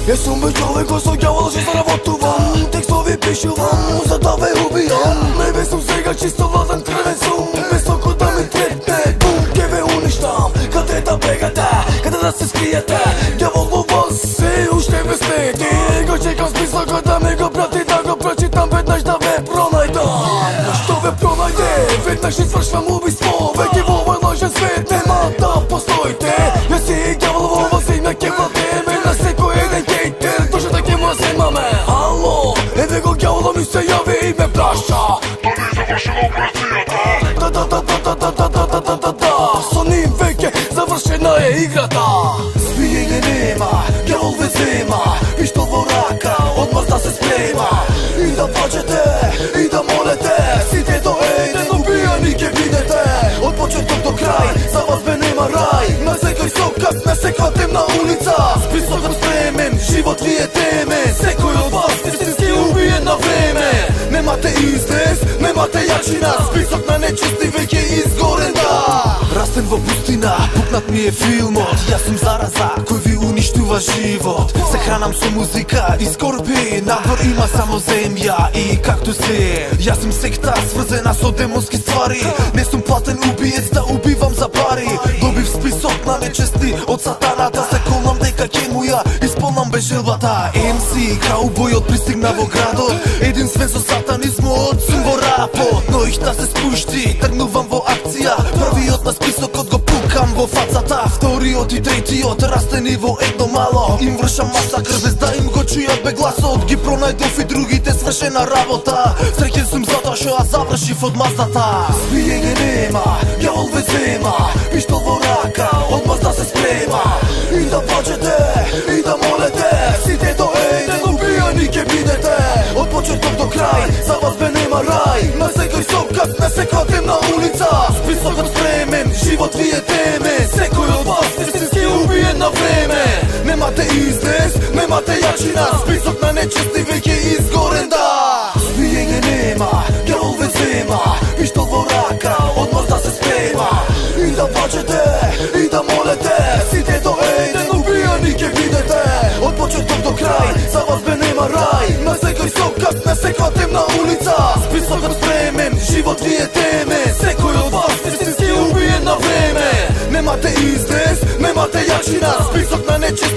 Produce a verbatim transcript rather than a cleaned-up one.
Я съм бе човек, който съм дявол, ще заработувам. Текстови пишувам, музата бе убивам. Не бе съм сега чисто влазен кръвен сум. Високо да ми трепне, бум, ке бе унищам. Къде да бегате, къде да се скриете? Дявол във вас е, още бе сте. Ти го чекам списъка да ми го прати, да го прочитам веднъж да ве пронайдам. Що ве пронайде, веднъж ще свършвам убийство. Веки във лъжен свет, нема да постойте. Не си дявол във вас и на кевате ме на всеко един хейтер. Точно таки му вземаме. Ало, еве го дявола ми се яви и ме праща. Дали завършена операцията? Да да да да да да да да да да да. Со ним веќе завършена е играта. Спиење нема, дявол ве взема. Пиштол во рака, одмаз да се спрема. И да плачете, и да молете. Сите до еден убијани ке бидете. Од почеток до крај, за вас бе нема рај. На секој сокак, на секоја темна улица. Списокот спремен, живот ви е темен. Секој од вас истински убиен на време. Немате излез, немате јачина. Список на нечисти веќе изгорен, да. Растен во пустина, пукнат ми е филмот. Јас сум зараза, кој ви уништува живот. Се хранам со музика и скорби. Надвор има само земја и както се. Јас сум секта сврзена со демонски ствари. Не сум платен убиец да убивам за пари. Добив список на нечести од сатаната. Се колнам дека ќе му ја исполнам без желбата. Ем си, каубојот пристигна во градот. Един свен со сатанизмот, сум во рапот. Но ихта се спушти, тргнувам во акција. Првиот на списокот го пукам во фацата. Вториот и третиот растени во едно мало. Им вршам масакр без да им го чујат бе гласот. Ги пронајдов и другите свршена работа. Среќен сум затоа што ја завршив од маздата. Спиење нема, дјавол ве зема. Пиштол во рака, одмаз да се спрема. И да плачете, и да молете. Сите до еден убијани ке бидете. Од почеток до крај, за вас бе нема рај. На секој сокак, на секоја темна улица. Списокот спремен, живот ви е темен. Секој од вас истински убиен на време. Немате излез, немате јачина. Список на нечисти веќе изгорен, да. Спиење нема, дјавол ве зема. Пиштол во рака, одмаз да се спрема. И да плачете, и да молете. Сите до еден убијани ке бидете. Од почеток до крај, за вас бе нема рај. На секој сокак, на секоја темна улица. Списокот спремен, живот ви е темен. Секој од вас истински убиен на време. Немате излез, немате јачина. Список на нечисти